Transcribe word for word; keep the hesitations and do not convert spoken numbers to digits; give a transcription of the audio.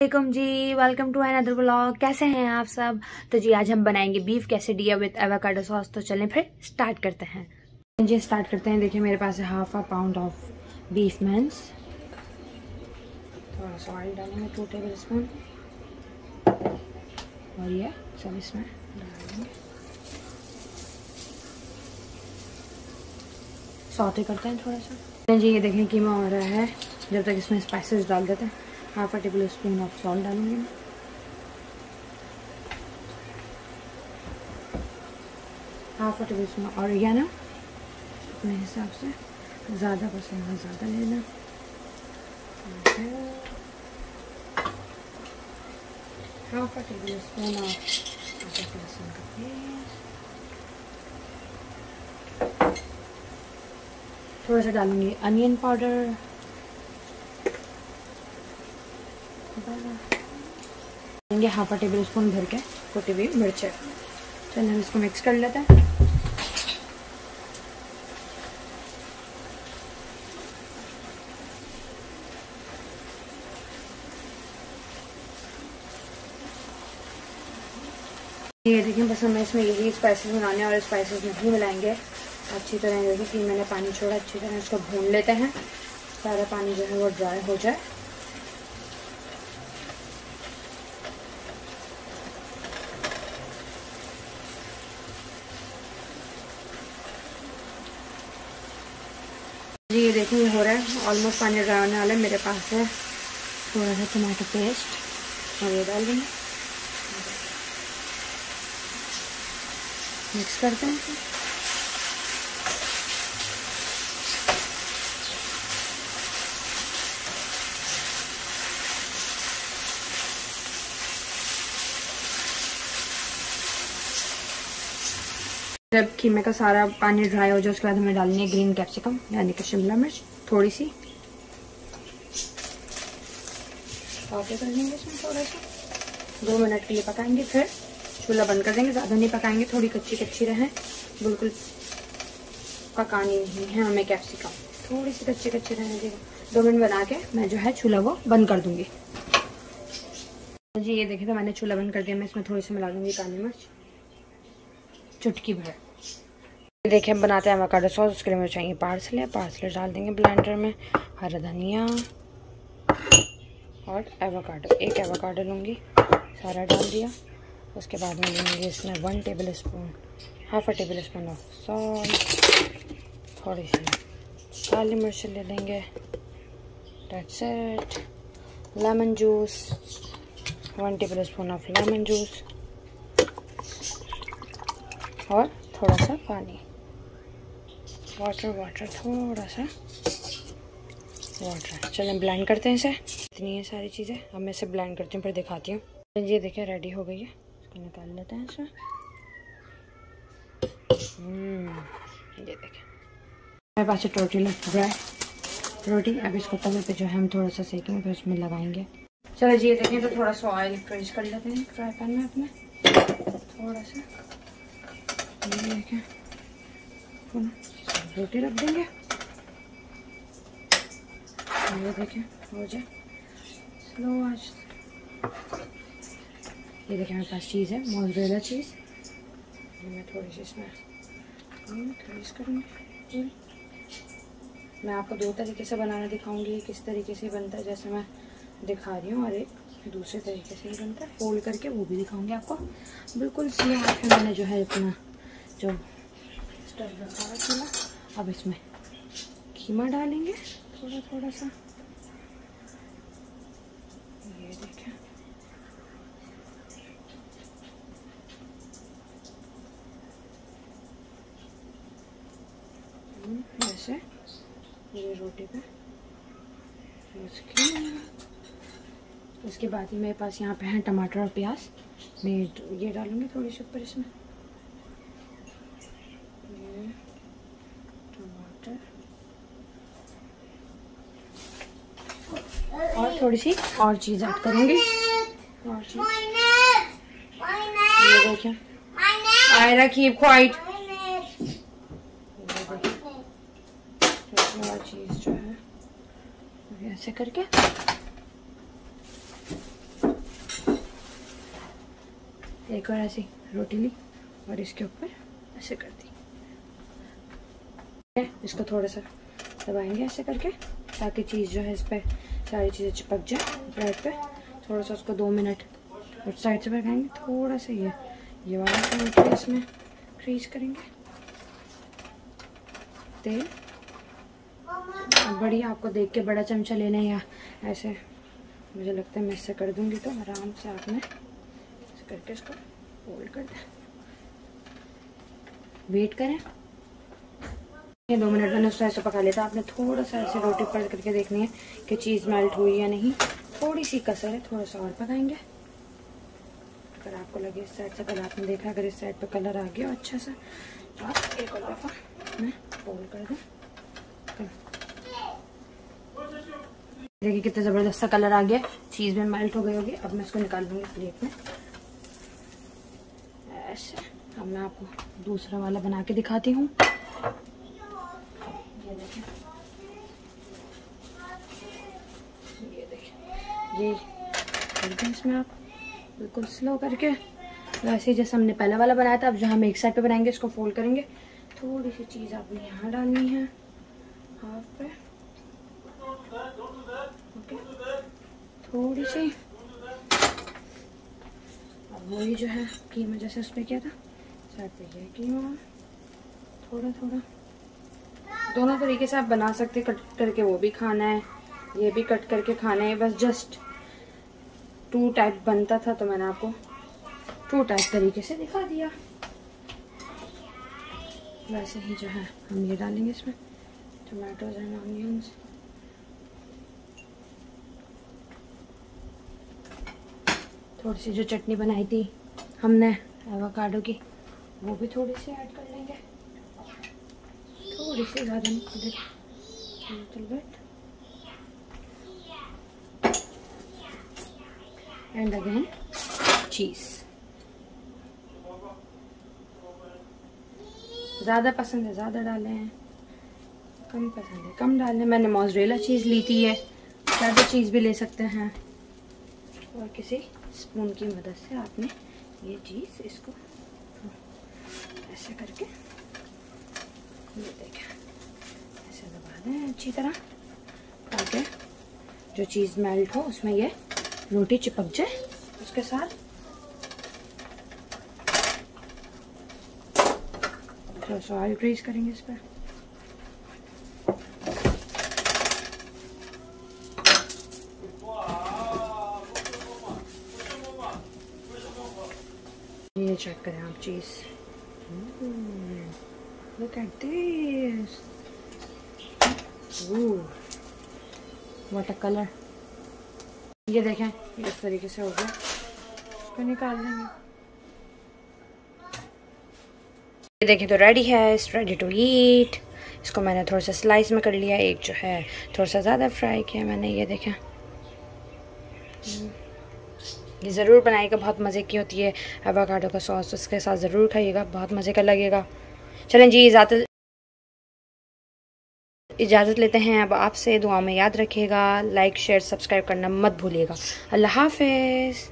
वालेकुम जी, welcome to another blog. कैसे हैं आप सब? तो जी आज हम बनाएंगे beef quesadilla with avocado sauce. तो चलें फिर स्टार्ट करते हैं जी स्टार्ट करते हैं। देखिए मेरे पास है half a pound of beef mince. थोड़ा सा ऑयल डालेंगे, टू टेबल स्पून, और ये सब इसमें डालेंगे। सौते करते हैं थोड़ा सा जी। ये देखें कीमा हो रहा है। जब तक इसमें स्पाइसेस डाल देते हैं। Half a tablespoon of salt डालूंगी मैं, half a tablespoon oregano अपने हिसाब से, ज़्यादा पसंद है ज़्यादा लेना। Half a tablespoon of अदरक लहसुन का पेस्ट, थोड़ा सा डालूंगी अनियन पाउडर, देंगे हाफ अ टेबल स्पून भर के कुटी हुई मिर्च। चलिए हम इसको मिक्स कर लेते हैं। ये देखिए बस हमें इसमें यही स्पाइसेस बनाने और स्पाइसेस नहीं मिलाएंगे। अच्छी तरह देखिए कि मैंने पानी छोड़ा, अच्छी तरह इसको भून लेते हैं। सारा पानी जो है वो ड्राई हो जाए। जी ये देखिए ये हो रहा है, ऑलमोस्ट पानी ड्राई होने वाला है। मेरे पास है थोड़ा सा टमाटो पेस्ट और ये डाल देंगे, मिक्स करते हैं। जब कीमे का सारा पानी ड्राई हो जाए उसके बाद हमें डालनी है ग्रीन कैप्सिकम यानी कि शिमला मिर्च, थोड़ी सी सौते कर लेंगे इसमें। थोड़ा सा दो मिनट के लिए पकाएंगे, फिर चूल्हा बंद कर देंगे। ज़्यादा नहीं पकाएंगे, थोड़ी कच्ची कच्ची रहे, बिल्कुल पकानी नहीं है हमें कैप्सिकम, थोड़ी सी कच्ची कच्ची रहने देगा। दो मिनट बना के मैं जो है चूल्हा वो बंद कर दूंगी। जी ये देखिए तो मैंने चूल्हा बंद कर दिया। मैं इसमें थोड़ी सी मिला दूंगी काली मिर्च, चुटकी भर। देखिए हम बनाते हैं एवोकाडो सॉस। उसके लिए मुझे चाहिए पार्सले। पार्सले डाल देंगे ब्लेंडर में, हरा धनिया और एवोकाडो। एक एवोकाडो लूँगी, सारा डाल दिया। उसके बाद में लूँगी इसमें one tablespoon half a tablespoon of salt, थोड़ी सी काली मिर्च ले लेंगे, that's it. Lemon juice, one tablespoon of lemon juice और थोड़ा सा पानी, वाटर वाटर थोड़ा सा वाटर। चलें ब्लेंड करते हैं इसे। इतनी है सारी चीज़ें। अब मैं इसे ब्लेंड करती हूँ फिर दिखाती हूँ। ये देखिए रेडी हो गई है, इसको निकाल लेते हैं इसमें। ये देखिए मेरे पास रोटी लग रहा है, रोटी। अब इसको तवे पे जो है हम थोड़ा सा सेकेंगे, फिर उसमें लगाएंगे। चलो जी ये देखें तो थोड़ा सा ऑयल फ्रीज कर लेते हैं फ्राई पैन में अपने, थोड़ा सा। ये देखें रोटी रख देंगे। ये देखें हो जाए स्लो आज। ये देखें मेरे पास चीज़ है, मोज़रेला चीज़। मैं थोड़ी सी इसमें ग्रीस करूँगी। मैं आपको दो तरीके से बनाना दिखाऊंगी, किस तरीके से बनता है जैसे मैं दिखा रही हूँ, और एक दूसरे तरीके से ही बनता है फोल्ड करके, वो भी दिखाऊंगी आपको। बिल्कुल सीधा हाथ में मैंने जो है अपना जो स्टव रखा है चूल्हा। अब इसमें कीमा डालेंगे थोड़ा थोड़ा सा। ये देखें ऐसे ये रोटी पे उसकी। उसके बाद ही मेरे पास यहाँ पे हैं टमाटर और प्याज। मैं ये डालूंगी थोड़ी सी ऊपर इसमें, ये टमाटर और थोड़ी सी और चीज़ ऐड करूँगी। और चीज़ ये देखिए, आयरा कीप क्वाइट। और चीज़ जो है ऐसे करके एक और ऐसी रोटी ली और इसके ऊपर ऐसे कर दी। इसको थोड़ा सा दबाएंगे ऐसे करके ताकि चीज़ जो है इस पर सारी चीज़ें चिपक जाए ब्रेड पे। थोड़ा सा उसको दो मिनट और साइड से पकाएंगे। थोड़ा सा ये ये वाला साइड इसमें क्रीज करेंगे तेल। बढ़िया, आपको देख के बड़ा चमचा लेना है या ऐसे, मुझे लगता है मैं इससे कर दूंगी तो आराम से आपने ऐसे करके इसको फोल्ड कर दें। वेट करें ये दो मिनट मैंने उसको ऐसे पका लिया था। आपने थोड़ा सा ऐसे रोटी पर करके देखनी है कि चीज़ मेल्ट हुई या नहीं। थोड़ी सी कसर है, थोड़ा सा और पकाएंगे। अगर आपको लगे इस साइड से कलर, आपने देखा अगर इस साइड पे कलर आ गया अच्छा सा तो आप एक और दफ़ा मैं फोल्ड कर दूँ। देखिए कितना ज़बरदस्त सा कलर आ गया, चीज़ में मेल्ट हो गई होगी। अब मैं इसको निकाल दूँगी प्लेट में ऐसे। अब मैं आपको दूसरा वाला बना के दिखाती हूँ। ये देखिए, ये देखिए, ये करके इसमें आप बिल्कुल स्लो करके वैसे ही जैसे हमने पहला वाला बनाया था। अब जो हम एक साइड पे बनाएंगे इसको फोल्ड करेंगे। थोड़ी सी चीज़ आपने यहाँ डालनी है हाफ पे, ओके, थोड़ी सी। अब वही जो है कीमा जैसे उस पर किया था साइड पे ये कीमा थोड़ा थोड़ा। दोनों तरीके से आप बना सकते हैं, कट करके वो भी खाना है, ये भी कट करके खाना है। बस जस्ट टू टाइप बनता था तो मैंने आपको टू टाइप तरीके से दिखा दिया। वैसे ही जो है हम ये डालेंगे इसमें टमाटोज एंड ऑनियंस। थोड़ी सी जो चटनी बनाई थी हमने एवोकाडो की वो भी थोड़ी सी ऐड कर लेंगे, थोड़ी सी ज़्यादा नहीं, little bit. And again cheese. ज़्यादा पसंद है ज़्यादा डालें, कम पसंद है कम डालें। मैंने मोज़रेला चीज़ ली थी, है ज़्यादा चीज़ भी ले सकते हैं। और किसी स्पून की मदद से आपने ये चीज़ इसको ऐसे करके ये देखें ऐसे दबा दें अच्छी तरह ताकि जो चीज़ मेल्ट हो उसमें ये रोटी चिपक जाए उसके साथ। थोड़ा सा ऑयल ग्रीस करेंगे इस पर। ये चेक करें आप cheese, look at this, what a colour. ये देखें इस तरीके से हो गया, इसको निकाल लेंगे। ये देखें तो रेडी है, इट्स रेडी टू ईट। इसको मैंने थोड़ा सा स्लाइस में कर लिया, एक जो है थोड़ा सा ज़्यादा फ्राई किया मैंने। ये देखें, ये ज़रूर बनाइएगा, बहुत मज़े की होती है। एवोकाडो का सॉस उसके साथ ज़रूर खाइएगा, बहुत मज़े का लगेगा। चलें जी, इजाज़त इजाज़त लेते हैं अब आपसे। दुआ में याद रखिएगा, लाइक शेयर सब्सक्राइब करना मत भूलिएगा। अल्लाह हाफ़िज़।